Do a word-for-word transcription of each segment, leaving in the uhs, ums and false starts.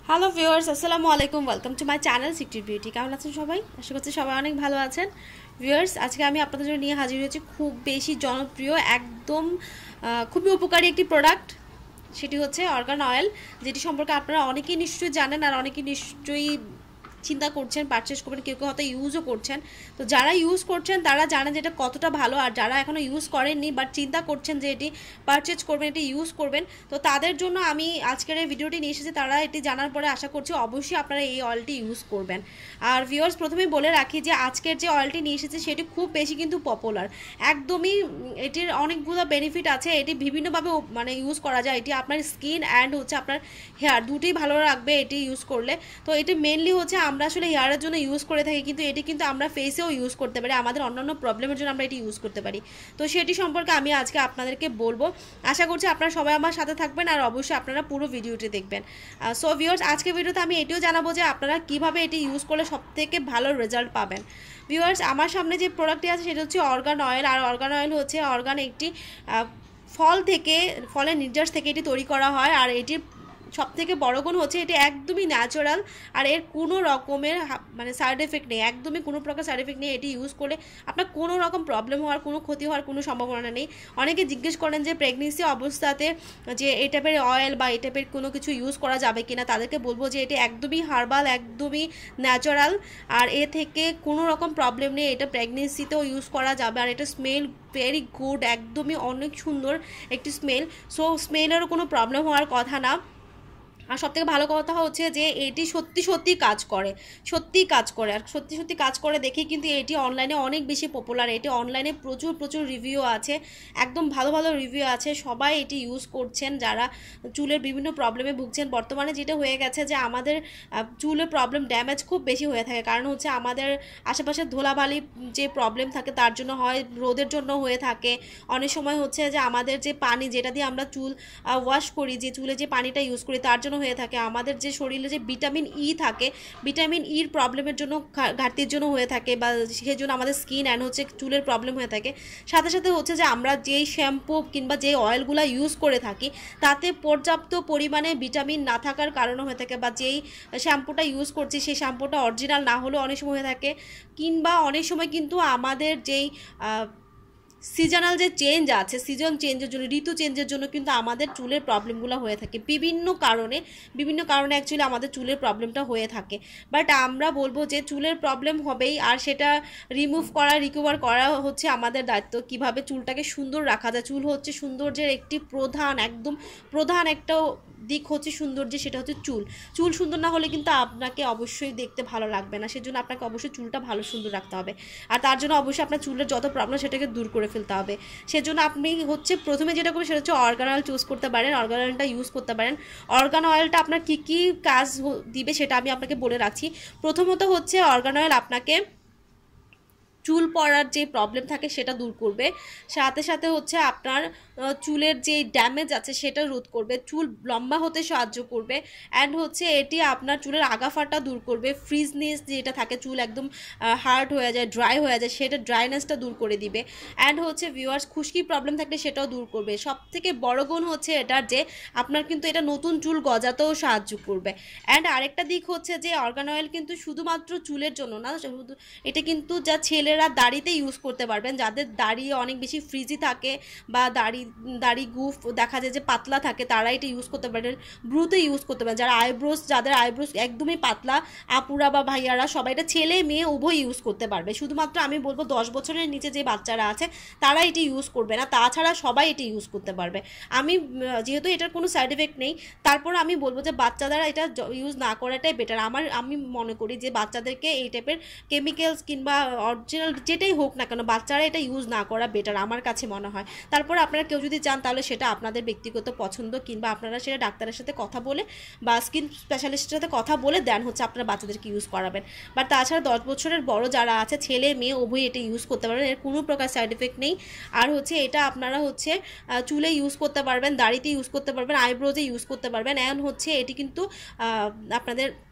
Hello viewers, আসসালামু আলাইকুম। Welcome to my channel secret beauty. কেমন আছেন সবাই? আশা করছি সবাই অনেক ভালো আছেন। ভিউয়ার্স, আজকে আমি আপনাদের জন্য নিয়ে হাজির হয়েছি খুব বেশি জনপ্রিয়, একদম খুবই উপকারী একটি প্রোডাক্ট। সেটি হচ্ছে অর্গান অয়েল, যেটি সম্পর্কে আপনারা অনেকেই নিশ্চয়ই জানেন আর অনেকেই নিশ্চয়ই চিন্তা করছেন পারচেস করবেন, কেউ কেউ হয়তো ইউজও করছেন। তো যারা ইউজ করছেন তারা জানেন যে এটা কতটা ভালো, আর যারা এখনও ইউজ করেননি বাট চিন্তা করছেন যে এটি পারচেস করবেন, এটি ইউজ করবেন, তো তাদের জন্য আমি আজকের এই ভিডিওটি নিয়ে এসেছি। তারা এটি জানার পরে আশা করছি অবশ্যই আপনারা এই অয়েলটি ইউজ করবেন। আর ভিউয়ার্স, প্রথমেই বলে রাখি যে আজকের যে অয়েলটি নিয়ে এসেছি সেটি খুব বেশি কিন্তু পপুলার, একদমই এটির অনেকগুলো বেনিফিট আছে। এটি বিভিন্নভাবে মানে ইউজ করা যায়। এটি আপনার স্কিন অ্যান্ড হচ্ছে আপনার হেয়ার দুটোই ভালো রাখবে এটি ইউজ করলে। তো এটি মেনলি হচ্ছে আমরা আসলে হেয়ারের জন্য ইউজ করে থাকি, কিন্তু এটি কিন্তু আমরা ফেসেও ইউজ করতে পারি, আমাদের অন্যান্য প্রবলেমের জন্য আমরা এটি ইউজ করতে পারি। তো সেটি সম্পর্কে আমি আজকে আপনাদেরকে বলবো। আশা করছি আপনারা সবাই আমার সাথে থাকবেন আর অবশ্যই আপনারা পুরো ভিডিওটি দেখবেন। সো ভিউয়ার্স, আজকে ভিডিওতে আমি এটিও জানাবো যে আপনারা কিভাবে এটি ইউজ করলে সবথেকে ভালো রেজাল্ট পাবেন। ভিউয়ার্স, আমার সামনে যে প্রোডাক্টটি আছে সেটা হচ্ছে অর্গান অয়েল। আর অর্গান অয়েল হচ্ছে অর্গান একটি ফল থেকে, ফলের নির্যাস থেকে এটি তৈরি করা হয়। আর এটির সবথেকে বড় গুণ হচ্ছে এটি একদমই ন্যাচারাল, আর এর কোনো রকমের মানে সাইড এফেক্ট নেই, একদমই কোনো প্রকার সাইড এফেক্ট নেই। এটি ইউজ করলে আপনার কোনো রকম প্রবলেম হওয়ার, কোনো ক্ষতি হওয়ার কোনো সম্ভাবনা নেই। অনেকে জিজ্ঞেস করেন যে প্রেগনেন্সি অবস্থাতে যে এই টাইপের অয়েল বা এই টাইপের কোনো কিছু ইউজ করা যাবে কিনা, তাদেরকে বলবো যে এটি একদমই হার্বাল, একদমই ন্যাচারাল, আর এ থেকে কোনো রকম প্রবলেম নেই। এটা প্রেগনেন্সিতেও ইউজ করা যাবে। আর এটা স্মেল ভেরি গুড, একদমই অনেক সুন্দর একটি স্মেল। সো স্মেলেরও কোনো প্রবলেম হওয়ার কথা না। আর সবথেকে ভালো কথা হচ্ছে যে এটি সত্যি সত্যি কাজ করে, সত্যি কাজ করে আর সত্যি সত্যি কাজ করে দেখেই কিন্তু এটি অনলাইনে অনেক বেশি পপুলার। এটি অনলাইনে প্রচুর প্রচুর রিভিউ আছে, একদম ভালো ভালো রিভিউ আছে। সবাই এটি ইউজ করছেন যারা চুলের বিভিন্ন প্রবলেমে ভুগছেন। বর্তমানে যেটা হয়ে গেছে যে আমাদের চুলের প্রবলেম ড্যামেজ খুব বেশি হয়ে থাকে, কারণ হচ্ছে আমাদের আশেপাশে ধুলাবালি যে প্রবলেম থাকে তার জন্য হয়, রোদের জন্য হয়ে থাকে। অনেক সময় হচ্ছে যে আমাদের যে পানি যেটা দিয়ে আমরা চুল ওয়াশ করি, যে চুলে যে পানিটা ইউজ করি তার জন্য হয়ে থাকে। আমাদের যে শরীরে যে ভিটামিন ই থাকে, ভিটামিন ইর প্রবলেমের জন্য, ঘাটতির জন্য হয়ে থাকে, বা সেই জন্য আমাদের স্কিন অ্যান্ড হচ্ছে চুলের প্রবলেম হয়ে থাকে। সাথে সাথে হচ্ছে যে আমরা যেই শ্যাম্পু কিংবা যে অয়েলগুলো ইউজ করে থাকি তাতে পর্যাপ্ত পরিমাণে ভিটামিন না থাকার কারণে হয়ে থাকে, বা যেই শ্যাম্পুটা ইউজ করছি সেই শ্যাম্পুটা অরিজিনাল না হলেও অনেক সময় হয়ে থাকে। কিংবা অনেক সময় কিন্তু আমাদের যেই সিজনাল যে চেঞ্জ আছে, সিজন চেঞ্জের জন্য, ঋতু চেঞ্জের জন্য কিন্তু আমাদের চুলের প্রবলেমগুলো হয়ে থাকে বিভিন্ন কারণে, বিভিন্ন কারণে অ্যাকচুয়ালি আমাদের চুলের প্রবলেমটা হয়ে থাকে। বাট আমরা বলবো যে চুলের প্রবলেম হবেই, আর সেটা রিমুভ করা, রিকভার করা হচ্ছে আমাদের দায়িত্ব। কিভাবে চুলটাকে সুন্দর রাখা যায়, চুল হচ্ছে সৌন্দর্যের একটি প্রধান, একদম প্রধান একটা দিক হচ্ছে সৌন্দর্য, সেটা হচ্ছে চুল। চুল সুন্দর না হলে কিন্তু আপনাকে অবশ্যই দেখতে ভালো লাগবে না, সেজন্য আপনাকে অবশ্যই চুলটা ভালো সুন্দর রাখতে হবে। আর তার জন্য অবশ্যই আপনার চুলের যত প্রবলেম সেটাকে দূর করে ফেলতে হবে। সেজন্য আপনি হচ্ছে প্রথমে যেটা করবেন সেটা হচ্ছে অর্গান অয়েল চুজ করতে পারেন, অর্গান অয়েলটা ইউজ করতে পারেন। অর্গান অয়েলটা আপনার কী কী কাজ দিবে সেটা আমি আপনাকে বলে রাখছি। প্রথমত হচ্ছে অর্গান অয়েল আপনাকে চুল পড়ার যে প্রবলেম থাকে সেটা দূর করবে, সাথে সাথে হচ্ছে আপনার চুলের যে ড্যামেজ আছে সেটা রোধ করবে, চুল লম্বা হতে সাহায্য করবে, অ্যান্ড হচ্ছে এটি আপনার চুলের আগাফাটা দূর করবে। ফ্রিজনেস যেটা থাকে, চুল একদম হার্ড হয়ে যায়, ড্রাই হয়ে যায়, সেটা ড্রাইনেসটা দূর করে দিবে। অ্যান্ড হচ্ছে ভিউয়ার্স, খুশকির প্রবলেম থাকলে সেটাও দূর করবে। সব থেকে বড় গুণ হচ্ছে এটার যে আপনার কিন্তু এটা নতুন চুল গজাতেও সাহায্য করবে। অ্যান্ড আরেকটা দিক হচ্ছে যে অর্গান অয়েল কিন্তু শুধুমাত্র চুলের জন্য না, এটা কিন্তু যা ছেলে দাড়িতে ইউজ করতে পারবেন, যাদের দাড়ি অনেক বেশি ফ্রিজি থাকে বা দাড়ি দাড়ি গুফ দেখা যায় যে পাতলা থাকে, তারা এটা ইউজ করতে পারেন। ব্রুতে ইউজ করতে পারেন, যারা আইব্রোস, যাদের আইব্রোস একদমই পাতলা, আপুরা বা ভাইয়ারা সবাই, এটা ছেলে মেয়ে উভয় ইউজ করতে পারবে। শুধুমাত্র আমি বলবো দশ বছরের নিচে যে বাচ্চারা আছে তারা এটি ইউজ করবে না, তাছাড়া সবাই এটি ইউজ করতে পারবে। আমি যেহেতু এটার কোনো সাইড এফেক্ট নেই, তারপর আমি বলবো যে বাচ্চারা এটা ইউজ না করাটাই বেটার। আমার আমি মনে করি যে বাচ্চাদেরকে এই টাইপের কেমিক্যালস কিংবা অরিজিনাল যেটাই হোক না কেন বাচ্চারা এটা ইউজ না করা বেটার আমার কাছে মনে হয়। তারপর আপনারা কেউ যদি চান তাহলে সেটা আপনাদের ব্যক্তিগত পছন্দ, কিংবা আপনারা সেটা ডাক্তারের সাথে কথা বলে বা স্কিন স্পেশালিস্টের সাথে কথা বলে দেন হচ্ছে আপনারা বাচ্চাদেরকে ইউজ করাবেন। বাট তাছাড়া দশ বছরের বড় যারা আছে, ছেলে মেয়ে উভয় এটা ইউজ করতে পারবেন, এর কোনো প্রকার সাইড এফেক্ট নেই। আর হচ্ছে এটা আপনারা হচ্ছে চুলে ইউজ করতে পারবেন, দাড়িতে ইউজ করতে পারবেন, আইব্রোজে ইউজ করতে পারবেন। এমন হচ্ছে এটি কিন্তু আপনাদের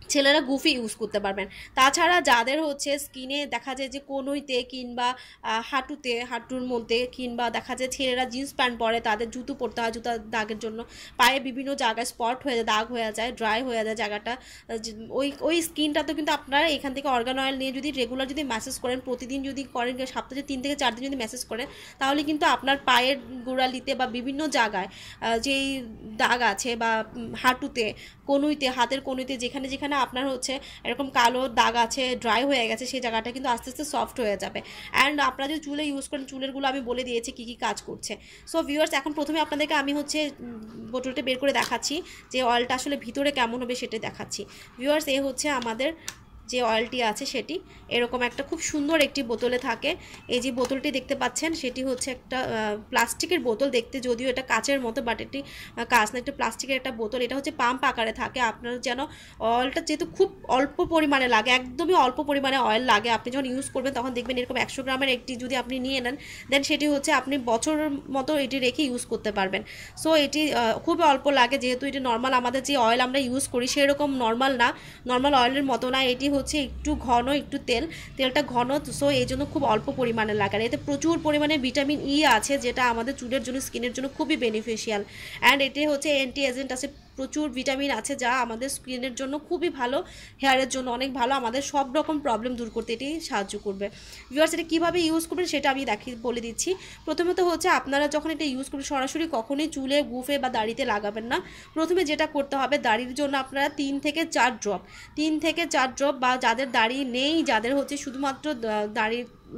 ছেলেরা গুফি ইউজ করতে পারবেন। তাছাড়া যাদের হচ্ছে স্কিনে দেখা যায় যে কনুইতে কিংবা হাঁটুতে হাঁটুর মধ্যে কিংবা দেখা যায় ছেলেরা জিন্স প্যান্ট পরে তাদের জুতো পরতে হয়, জুতা দাগের জন্য পায়ে বিভিন্ন জায়গায় স্পট হয়ে যায়, দাগ হয়ে যায়, ড্রাই হয়ে যায় জায়গাটা, ওই ওই স্কিনটাতে কিন্তু আপনারা এখান থেকে অর্গান অয়েল নিয়ে যদি রেগুলার যদি ম্যাসেজ করেন, প্রতিদিন যদি করেন, সপ্তাহে তিন থেকে চার দিন যদি ম্যাসেজ করেন, তাহলে কিন্তু আপনার পায়ের গোড়ালিতে বা বিভিন্ন জায়গায় যেই দাগ আছে বা হাঁটুতে কনুইতে হাতের কনুইতে যেখানে যেখানে আপনার হচ্ছে এরকম কালো দাগ আছে, ড্রাই হয়ে গেছে, সেই জায়গাটা কিন্তু আস্তে আস্তে সফট হয়ে যাবে। অ্যান্ড আপনারা যদি চুলে ইউজ করেন, চুলেরগুলো আমি বলে দিয়েছি কী কী কাজ করছে। সো ভিউয়ার্স, এখন প্রথমে আপনাদেরকে আমি হচ্ছে বোতলটা বের করে দেখাচ্ছি যে অয়েলটা আসলে ভিতরে কেমন হবে সেটা দেখাচ্ছি। ভিউয়ার্স, এ হচ্ছে আমাদের যে অয়েলটি আছে সেটি এরকম একটা খুব সুন্দর একটি বোতলে থাকে। এই যে বোতলটি দেখতে পাচ্ছেন সেটি হচ্ছে একটা প্লাস্টিকের বোতল, দেখতে যদিও এটা কাচের মতো, বাট এটি কাচ না, একটা প্লাস্টিকের একটা বোতল। এটা হচ্ছে পাম্প আকারে থাকে। আপনার যেন অয়েলটা যেহেতু খুব অল্প পরিমাণে লাগে, একদমই অল্প পরিমাণে অয়েল লাগে, আপনি যখন ইউজ করবেন তখন দেখবেন এরকম একশো গ্রামের একটি যদি আপনি নিয়ে নেন, দেন সেটি হচ্ছে আপনি বছর মতো এটি রেখে ইউজ করতে পারবেন। সো এটি খুব অল্প লাগে, যেহেতু এটি নর্মাল আমাদের যে অয়েল আমরা ইউজ করি সেরকম নর্মাল না, নর্মাল অয়েলের মতো না, এটি হচ্ছে একটু ঘন, একটু তেল, তেলটা ঘন। সো এই জন্য খুব অল্প পরিমাণে লাগে। আর এতে প্রচুর পরিমাণে ভিটামিন ই আছে, যেটা আমাদের চুলের জন্য, স্কিনের জন্য খুবই বেনিফিশিয়াল। অ্যান্ড এটি হচ্ছে অ্যান্টি এজেন্ট আছে, প্রচুর ভিটামিন আছে যা আমাদের স্কিনের জন্য খুবই ভালো, হেয়ারের জন্য অনেক ভালো, আমাদের সব রকম প্রবলেম দূর করতে এটি সাহায্য করবে। ভিউয়ার্স, এটা কীভাবে ইউজ করবেন সেটা আমি দেখি বলে দিচ্ছি। প্রথমত হচ্ছে আপনারা যখন এটা ইউজ করবেন সরাসরি কখনোই চুলে, গুফে বা দাড়িতে লাগাবেন না। প্রথমে যেটা করতে হবে, দাড়ির জন্য আপনারা তিন থেকে চার ড্রপ তিন থেকে চার ড্রপ বা যাদের দাড়ি নেই, যাদের হচ্ছে শুধুমাত্র দাড়ি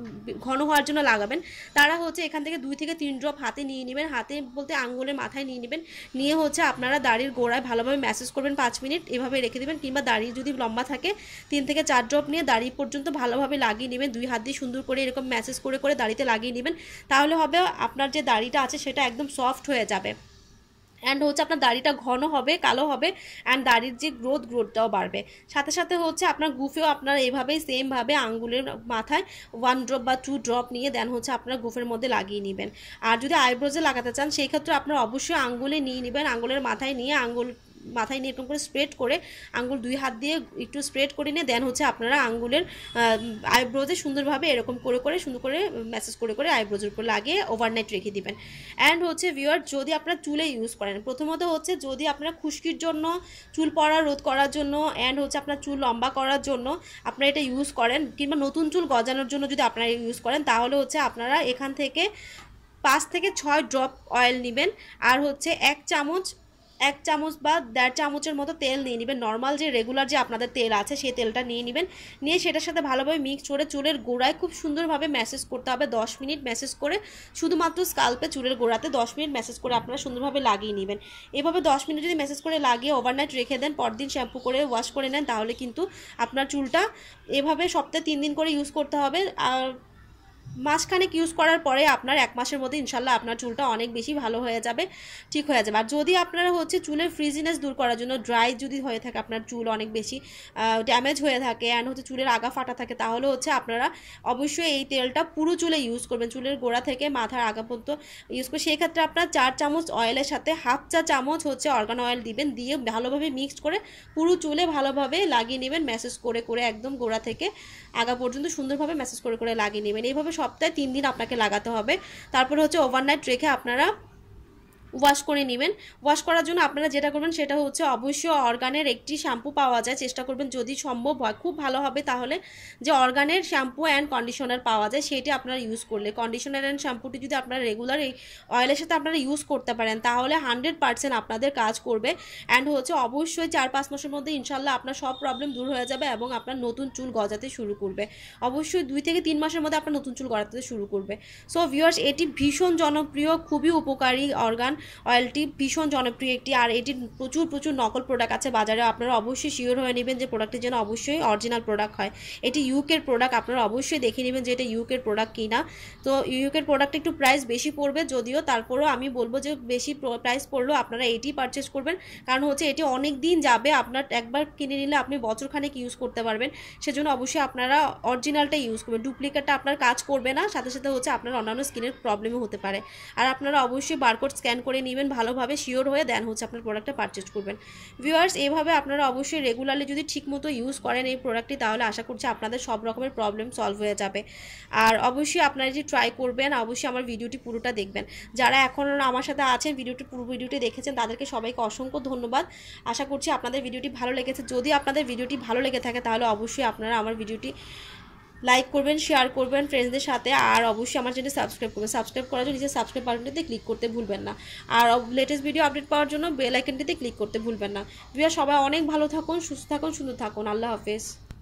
ঘন হওয়ার জন্য লাগাবেন, তারা হচ্ছে এখান থেকে দুই থেকে তিন ড্রপ হাতে নিয়ে নেবেন, হাতে বলতে আঙ্গুলের মাথায় নিয়ে নেবেন, নিয়ে হচ্ছে আপনারা দাড়ির গোড়ায় ভালোভাবে ম্যাসেজ করবেন পাঁচ মিনিট, এভাবে রেখে দেবেন। কিংবা দাড়ি যদি লম্বা থাকে তিন থেকে চার ড্রপ নিয়ে দাড়ি পর্যন্ত ভালোভাবে লাগিয়ে নেবেন, দুই হাত দিয়ে সুন্দর করে এরকম ম্যাসেজ করে করে দাড়িতে লাগিয়ে নেবেন। তাহলে হবে আপনার যে দাড়িটা আছে সেটা একদম সফট হয়ে যাবে, অ্যান্ড হচ্ছে আপনার দাড়িটা ঘন হবে, কালো হবে, অ্যান্ড দাড়ির যে গ্রোথ গ্রোথটাও বাড়বে। সাথে সাথে হচ্ছে আপনার গুফেও আপনার এইভাবেই সেমভাবে আঙ্গুলের মাথায় ওয়ান ড্রপ বা টু ড্রপ নিয়ে দেন হচ্ছে আপনার গুফের মধ্যে লাগিয়ে নেবেন। আর যদি আইব্রোজে লাগাতে চান সেই ক্ষেত্রে আপনার অবশ্যই আঙ্গুলে নিয়ে নেবেন, আঙ্গুলের মাথায় নিয়ে আঙ্গুল মাথায় নিয়ে এরকম করে স্প্রেড করে, আঙ্গুল দুই হাত দিয়ে একটু স্প্রেড করে নিয়ে দেন হচ্ছে আপনারা আঙ্গুলের আইব্রোজে সুন্দরভাবে এরকম করে করে সুন্দর করে ম্যাসেজ করে করে আইব্রোজের উপর লাগিয়ে ওভারনাইট রেখে দিবেন। অ্যান্ড হচ্ছে ভিউয়ার, যদি আপনারা চুলে ইউজ করেন, প্রথমত হচ্ছে যদি আপনারা খুশকির জন্য, চুল পড়া রোধ করার জন্য, অ্যান্ড হচ্ছে আপনার চুল লম্বা করার জন্য আপনারা এটা ইউজ করেন, কিংবা নতুন চুল গজানোর জন্য যদি আপনারা ইউজ করেন, তাহলে হচ্ছে আপনারা এখান থেকে পাঁচ থেকে ছয় ড্রপ অয়েল নেবেন, আর হচ্ছে এক চামচ এক চামচ বা দেড় চামচের মতো তেল নিয়ে নেবেন, নর্মাল যে রেগুলার যে আপনাদের তেল আছে সেই তেলটা নিয়ে নেবেন, নিয়ে সেটার সাথে ভালোভাবে মিক্স করে চুলের গোড়ায় খুব সুন্দরভাবে ম্যাসেজ করতে হবে, দশ মিনিট ম্যাসেজ করে, শুধুমাত্র স্কাল্পে চুলের গোড়াতে দশ মিনিট ম্যাসেজ করে আপনারা সুন্দরভাবে লাগিয়ে নেবেন। এভাবে দশ মিনিট যদি ম্যাসেজ করে লাগিয়ে ওভারনাইট রেখে দেন, পরদিন শ্যাম্পু করে ওয়াশ করে নেন, তাহলে কিন্তু আপনার চুলটা এভাবে সপ্তাহে তিন দিন করে ইউজ করতে হবে। আর মাসখানেক ইউজ করার পরে আপনার এক মাসের মধ্যে ইনশাল্লাহ আপনার চুলটা অনেক বেশি ভালো হয়ে যাবে, ঠিক হয়ে যাবে। আর যদি আপনারা হচ্ছে চুলের ফ্রিজিনেস দূর করার জন্য, ড্রাই যদি হয়ে থাকে, আপনার চুল অনেক বেশি ড্যামেজ হয়ে থাকে অ্যান্ড হচ্ছে চুলের আগা ফাটা থাকে, তাহলে হচ্ছে আপনারা অবশ্যই এই তেলটা পুরো চুলে ইউজ করবেন, চুলের গোড়া থেকে মাথার আগা পর্যন্ত ইউজ করে। সেই ক্ষেত্রে আপনার চার চামচ অয়েলের সাথে হাফ চা চামচ হচ্ছে অর্গান অয়েল দিবেন, দিয়ে ভালোভাবে মিক্সড করে পুরো চুলে ভালোভাবে লাগিয়ে নেবেন, ম্যাসেজ করে করে একদম গোড়া থেকে আগা পর্যন্ত সুন্দরভাবে ম্যাসেজ করে করে লাগিয়ে নেবেন। এইভাবে সপ্তাহে তিন দিন আপনাকে লাগাতে হবে। তারপরে হচ্ছে ওভারনাইট রেখে আপনারা ওয়াশ করে নেবেন। ওয়াশ করার জন্য আপনারা যেটা করবেন সেটা হচ্ছে অবশ্যই অর্গানের একটি শ্যাম্পু পাওয়া যায়, চেষ্টা করবেন যদি সম্ভব হয়, খুব ভালো হবে তাহলে যে অর্গানের শ্যাম্পু অ্যান্ড কন্ডিশনার পাওয়া যায় সেটি আপনারা ইউজ করলে, কন্ডিশনার অ্যান্ড শ্যাম্পুটি যদি আপনারা রেগুলার এই অয়েলের সাথে আপনারা ইউজ করতে পারেন তাহলে হান্ড্রেড পার্সেন্ট আপনাদের কাজ করবে। অ্যান্ড হচ্ছে অবশ্যই চার পাঁচ মাসের মধ্যে ইনশাল্লাহ আপনার সব প্রবলেম দূর হয়ে যাবে এবং আপনার নতুন চুল গজাতে শুরু করবে। অবশ্যই দুই থেকে তিন মাসের মধ্যে আপনার নতুন চুল গজাতে শুরু করবে। সো ভিউয়ার্স, এটি ভীষণ জনপ্রিয়, খুবই উপকারী অর্গান অয়েলটি, ভীষণ জনপ্রিয় একটি। আর এটির প্রচুর প্রচুর নকল প্রোডাক্ট আছে বাজারে, আপনারা অবশ্যই শিওর হয়ে নেবেন যে প্রোডাক্টটি যেন অবশ্যই অরিজিনাল প্রোডাক্ট হয়। এটি ইউকের প্রোডাক্ট, আপনারা অবশ্যই দেখে নেবেন যে এটা ইউকের প্রোডাক্ট কিনা। তো ইউকের প্রোডাক্ট একটু প্রাইস বেশি পড়বে যদিও, তারপরেও আমি বলবো যে বেশি প্রাইস পড়লেও আপনারা এটি পারচেস করবেন, কারণ হচ্ছে এটি অনেক দিন যাবে, আপনার একবার কিনে নিলে আপনি বছরখানেক ইউজ করতে পারবেন। সেজন্য অবশ্যই আপনারা অরিজিনালটা ইউজ করবেন, ডুপ্লিকেটটা আপনার কাজ করবে না, সাথে সাথে হচ্ছে আপনার অন্যান্য স্কিনের প্রবলেমও হতে পারে। আর আপনারা অবশ্যই বারকোড স্ক্যান করে করে নেবেন ভালোভাবে, শিওর হয়ে দেন হচ্ছে আপনার প্রোডাক্টটা পারচেজ করবেন। ভিউয়ার্স, এইভাবে আপনারা অবশ্যই রেগুলারলি যদি ঠিকমতো ইউজ করেন এই প্রোডাক্টটি, তাহলে আশা করছি আপনাদের সব রকমের প্রবলেম সলভ হয়ে যাবে। আর অবশ্যই আপনারা যদি ট্রাই করবেন, অবশ্যই আমার ভিডিওটি পুরোটা দেখবেন। যারা এখন আমার সাথে আছেন, ভিডিওটি পুরো ভিডিওটি দেখেছেন, তাদেরকে সবাইকে অসংখ্য ধন্যবাদ। আশা করছি আপনাদের ভিডিওটি ভালো লেগেছে। যদি আপনাদের ভিডিওটি ভালো লেগে থাকে তাহলে অবশ্যই আপনারা আমার ভিডিওটি লাইক করবেন, শেয়ার করবেন ফ্রেন্ডসদের সাথে, আর অবশ্যই আমার চ্যানেল সাবস্ক্রাইব করবেন। সাবস্ক্রাইব করার জন্য নিচে সাবস্ক্রাইব বাটনটিতে ক্লিক করতে ভুলবেন না, আর লেটেস্ট ভিডিও আপডেট পাওয়ার জন্য বেল আইকনটিতে ক্লিক করতে ভুলবেন না। ভিউয়ার, সবাই অনেক ভালো থাকুন, সুস্থ থাকুন, সুন্দর থাকুন। আল্লাহ হাফেজ।